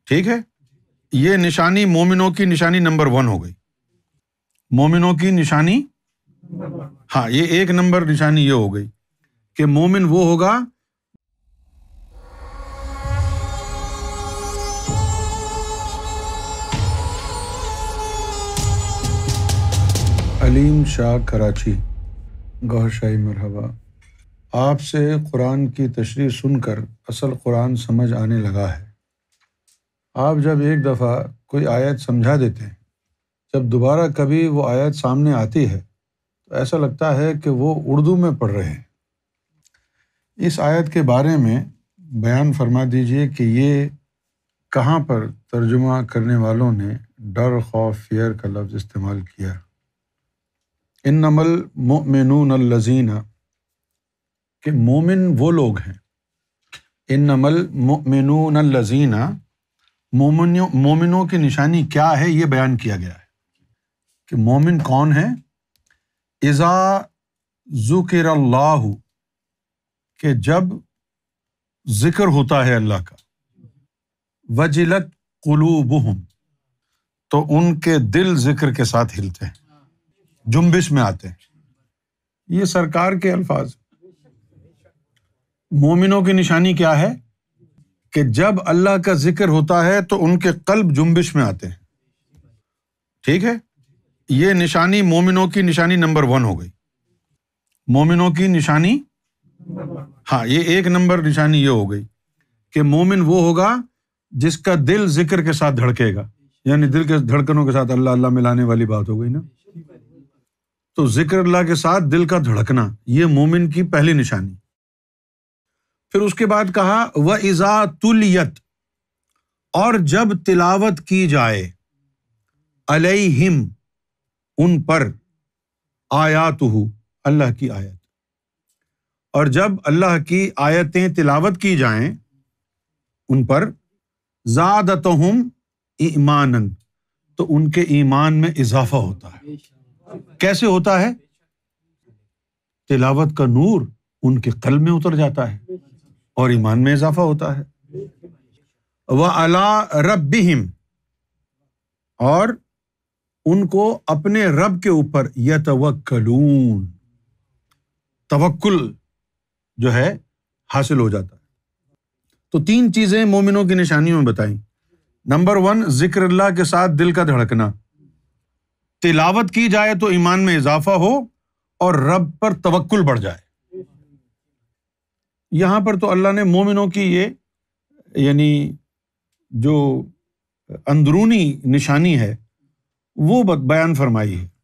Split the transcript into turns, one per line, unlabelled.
ٹھیک ہے، یہ نشانی مومنوں کی نشانی نمبر 1 ہو گئی۔ مومنوں کی نشانی، ہاں، یہ 1 نمبر نشانی یہ ہو گئی کہ مومن وہ ہوگا علیم شاہ کراچی، گوہر شاہی مرحبا۔ آپ سے قرآن کی تشریح سن کر اصل قرآن سمجھ آنے لگا ہے۔ آپ جب ایک دفعہ کوئی آیت سمجھا دیتے ہیں، جب دوبارہ کبھی وہ آیت سامنے آتی ہے تو ایسا لگتا ہے کہ وہ اردو میں پڑھ رہے ہیں۔ اس آیت کے بارے میں بیان فرما دیجئے کہ یہ کہاں پر ترجمہ کرنے والوں نے ڈر، خوف، فیئر کا لفظ استعمال کیا۔ انما المؤمنون الذین، کہ مومن وہ لوگ ہیں۔ انما المؤمنون الذین، مومنوں کی نشانی کیا ہے یہ بیان کیا گیا ہے کہ مومن کون ہے۔ اذا ذکر اللہ، کہ جب ذکر ہوتا ہے اللہ کا، وجلت قلوبہم، تو ان کے دل ذکر کے ساتھ ہلتے ہیں، جنبش میں آتے ہیں۔ یہ سرکار کے الفاظ۔ مومنوں کی نشانی کیا ہے کہ جب اللہ کا ذکر ہوتا ہے تو ان کے قلب جنبش میں آتے ہیں۔ ٹھیک ہے، یہ نشانی مومنوں کی نشانی نمبر 1 ہو گئی۔ مومنوں کی نشانی، ہاں، یہ 1 نمبر نشانی یہ ہو گئی کہ مومن وہ ہوگا جس کا دل ذکر کے ساتھ دھڑکے گا، یعنی دل کے دھڑکنوں کے ساتھ اللہ اللہ ملانے والی بات ہو گئی نا۔ تو ذکر اللہ کے ساتھ دل کا دھڑکنا، یہ مومن کی پہلی نشانی۔ پھر اس کے بعد کہا وَإِذَا تُلِيَتْ، اور جب تلاوت کی جائے، علیہم، ان پر، آیاتہ، اللہ کی آیت، اور جب اللہ کی آیتیں تلاوت کی جائیں ان پر، زادتہم ایماناً، تو ان کے ایمان میں اضافہ ہوتا ہے۔ کیسے ہوتا ہے؟ تلاوت کا نور ان کے قلب میں اتر جاتا ہے اور ایمان میں اضافہ ہوتا ہے۔ وَعَلَىٰ رَبِّهِمْ، اور ان کو اپنے رب کے اوپر یتوکلون، توکل جو ہے حاصل ہو جاتا ہے۔ تو 3 چیزیں مومنوں کی نشانیوں میں بتائیں۔ نمبر 1، ذکر اللہ کے ساتھ دل کا دھڑکنا، تلاوت کی جائے تو ایمان میں اضافہ ہو اور رب پر توکل بڑھ جائے۔ یہاں پر تو اللہ نے مومنوں کی یہ یعنی جو اندرونی نشانی ہے وہ بیان فرمائی ہے۔